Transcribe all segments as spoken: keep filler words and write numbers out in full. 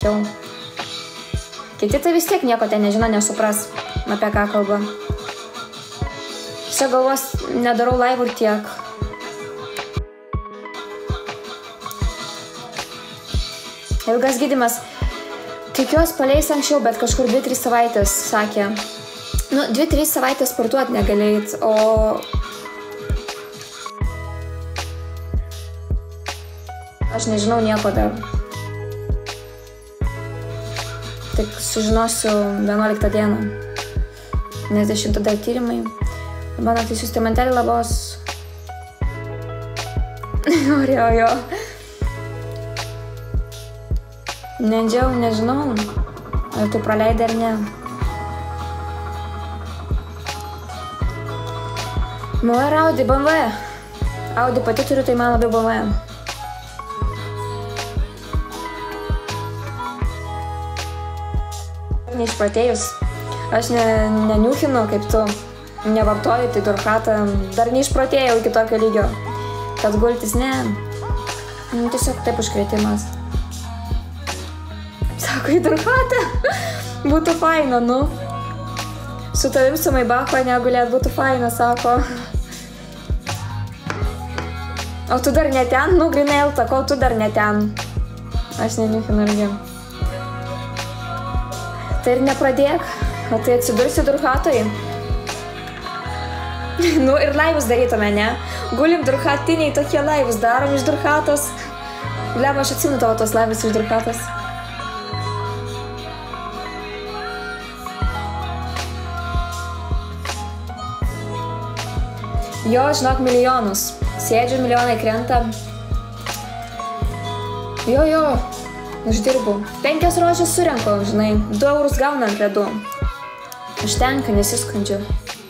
Kiti tai vis tiek nieko ten nežino, nesupras, apie ką kalba. Čia galvos, nedarau laivų ir tiek. Ilgas gydymas. Tikiuosi paleis anksčiau, bet kažkur dvi trys savaitės, sakė. Nu, dvi trys savaitės sportuot negalėjit, o... Aš nežinau nieko dar. Tik sužinosiu vienuoliktą dieną. Nes dešimtą dar tyrimai. Mano tai siūsti mantelį labos. Norėjau jo. Nedžiau, nežinau. Ar tu praleidai ar ne. M V ir Audi, B M W. Audi pati turiu, tai man labiau B M W. Neišpratėjus. Aš ne, neniuchinu, kaip tu nevartoji, tai durchatą dar neišpratėjau iki tokio lygio. Kad gultis, ne. Nu, tiesiog taip užkrėtimas. Sako, į durchatą. Būtų faina, nu. Su tavim su Maibacho negulėt, būtų faina, sako. O tu dar ne ten? Nu, grinai elta, kol tu dar ne ten. Aš neniuchinu irgi. Tai ir nepradėk, o tai atsidursi durchatoj. Nu ir laivus darytume, ne? Gulim durchatiniai, tokie laivus darom iš durchatos. Lema, aš atsimenu tavo tos laivus iš durchatos. Jo, žinok, milijonus. Sėdžiu, milijonai krenta. Jo, jo. Uždirbu. Penkias rožės surenku, žinai. Du eurus gauna ant ledų. Užtenka, nesiskundžiu.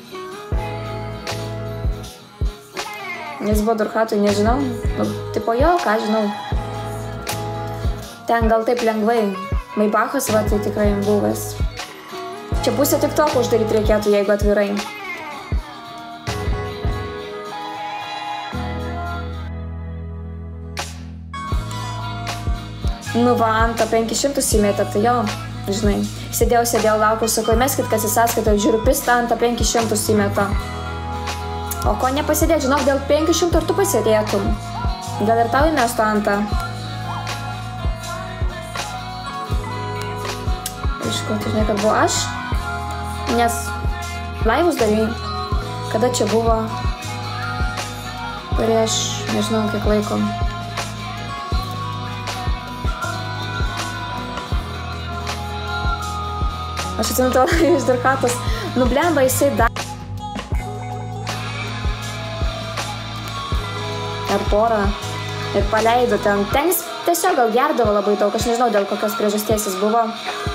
Jis buvo durchatui, nežinau. Nu, tipo jo, ką žinau. Ten gal taip lengvai. Maibachas, va, tai tikrai buvęs. Čia pusę tik toko uždaryti reikėtų, jeigu atvirai. Nu va, Anta penkis šimtus įmėtė, tai jo, žinai. Sėdėjau, sėdėjau, laukiau, sakau, meskit, kas į sąskaitą, žiūriu, pistą, Anta penkis šimtus įmėtė. O ko nepasėdėt, žinok, dėl penkių šimtų ar tu pasėdėtum? Gal ir tau įmestų, Anta? Aišku, tu žinai, kad buvo aš, nes laivus darai, kada čia buvo, prieš, nežinau, kiek laiko. Aš atsimenu to iš durchatos. Nu, blemba, jisai dar... Ir porą. Ir paleido ten. Ten jis tiesiog gal gerdavo labai daug. Aš nežinau, dėl kokios priežasties jis buvo.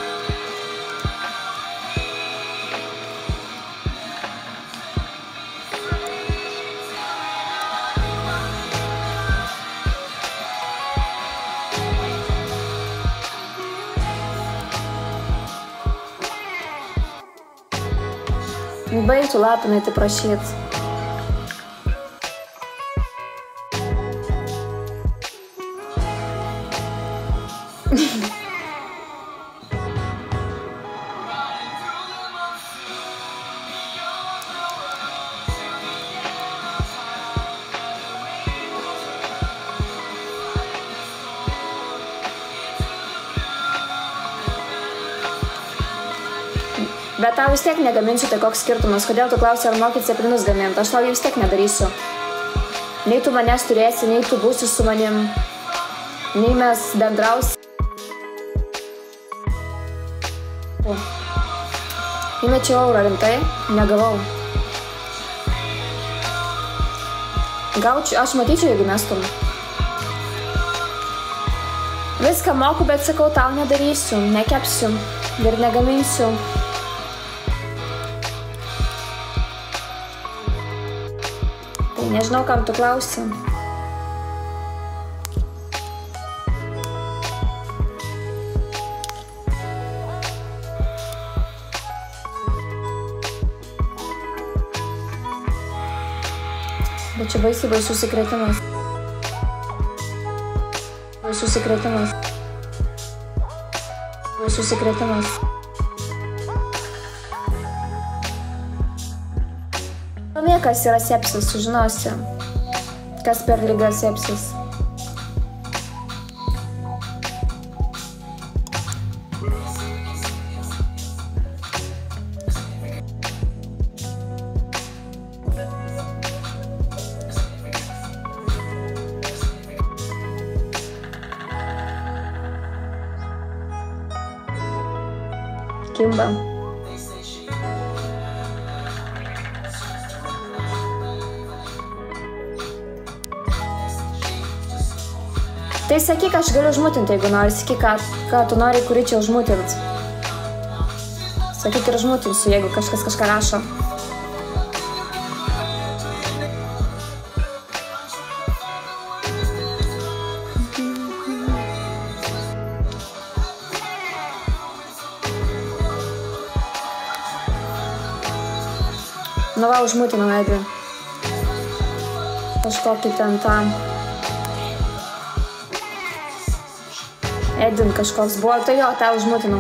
Baigtų lapinai tai prašyt. Bet tau vis tiek negaminsiu, tai koks skirtumas. Kodėl tu klausi, ar mokyt ceplinus gamint? Aš tau vis tiek nedarysiu. Nei tu manęs turėsi, nei tu būsi su manim, nei mes bendrausi. Įmečiau eurą, rimtai? Negavau. Gaučiau, aš matyčiau, jeigu mestum. Viską moku, bet sakau, tau nedarysiu, nekepsiu ir negaminsiu. Nežinau, kam tu klausi. Bet čia baisiai baisus įkrėtimas. Baisus įkrėtimas. Susikrėtimas. Domė, kas yra sepsis, sužinosi. Kas per ligą sepsis. Kimba. Tai sakyk, aš galiu užmutinti, jeigu nori. Sakyk, ką, ką tu nori, kurį čia užmutint. Sakyk ir užmutinsiu, jeigu kažkas kažką rašo. Nu va, užmutinau Edį. Kažkokį ten tą. Edin kažkoks buvo, tai jo, tą užmutinau.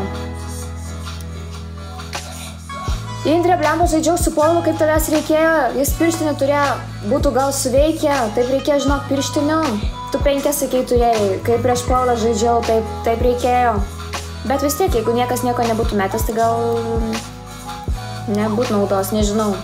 Indrė, blemba, žaidžiau su Polu, kaip tavęs reikėjo. Jis pirštinių turėjo, būtų gal suveikę. Taip reikėjo, žinok, pirštinių. Tu penkias, sakei, turėjai. Kai prieš Polą žaidžiau, taip, taip reikėjo. Bet vis tiek, jeigu niekas nieko nebūtų metęs, tai gal nebūtų naudos, nežinau.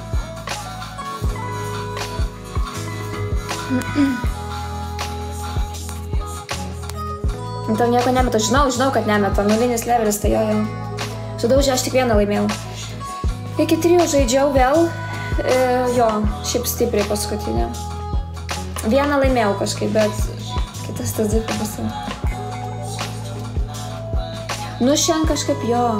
Tau nieko nemeta, žinau, žinau, kad nemeta, nulinis levelis, tai jo, jo. Sudaužė, aš tik vieną laimėjau. Iki trijų žaidžiau vėl, e, jo, šiaip stipriai paskutinė. Vieną laimėjau kažkaip, bet kitas tas dvi pasau. Nu, šiandien kažkaip jo.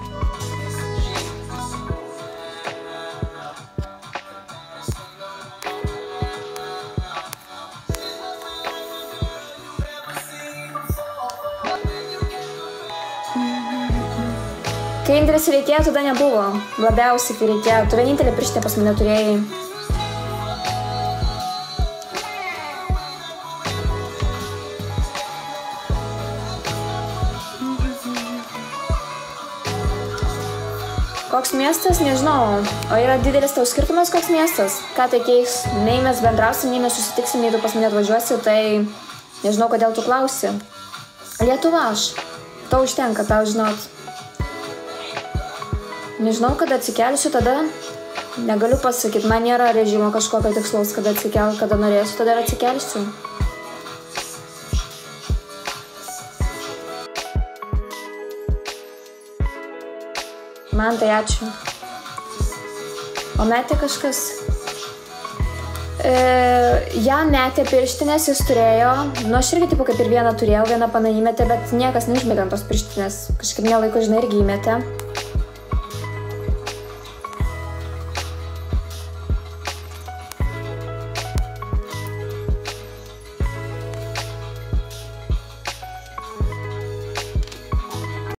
Kai Indrės reikėjo, tada nebuvo. Labiausiai, kai reikėjo. Tu vienintelį pirštinę pas mane turėjai. Koks miestas? Nežinau. O yra didelis tau skirtumas, koks miestas? Ką tai keis? Nei mes bendrausim, nei mes susitiksim, nei tu pas mane atvažiuosi, tai nežinau, kodėl tu klausi. Lietuva aš. Tau užtenka, tau žinot. Nežinau, kada atsikelsiu, tada negaliu pasakyti. Man nėra režimo kažkokio tikslaus, kada atsikel, kada norėsiu, tada ir atsikelsiu. Man tai ačiū. O metė kažkas? E, ją metė pirštinės, jis turėjo. Nu, aš irgi tipo kaip ir vieną turėjau, vieną pana įmetė, bet niekas neužmetė ant tos pirštinės. Kažkaip nelaiko, žinai, irgi įmetė.